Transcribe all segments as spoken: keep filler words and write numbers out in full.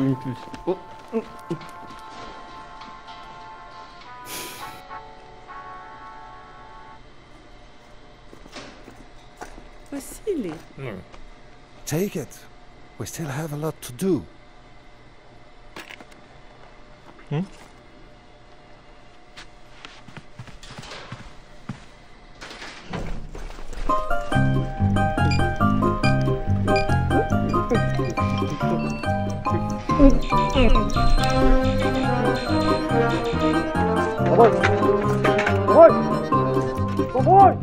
gemütlich. Oh. Vasily. Hmm. Take it. We still have a lot to do. Hmm? Давай! Давай! Давай!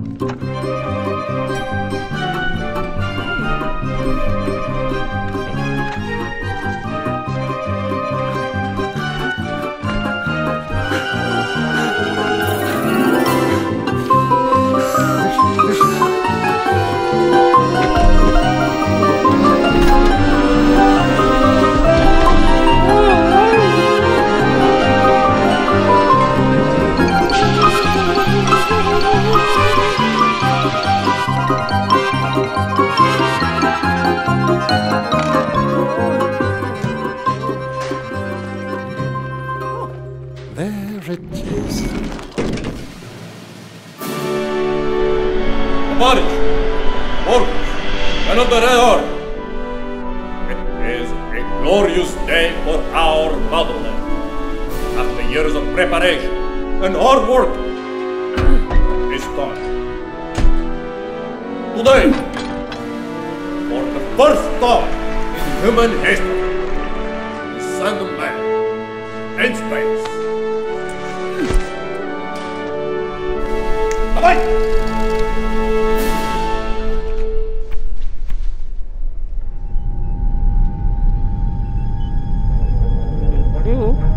There it is. Tavares! Orcus! Men of the Red Order! It is a glorious day for our motherland. After years of preparation and hard work, it's time. Today, for the first time in human history, we send a man in space. Bye-bye! Aduh.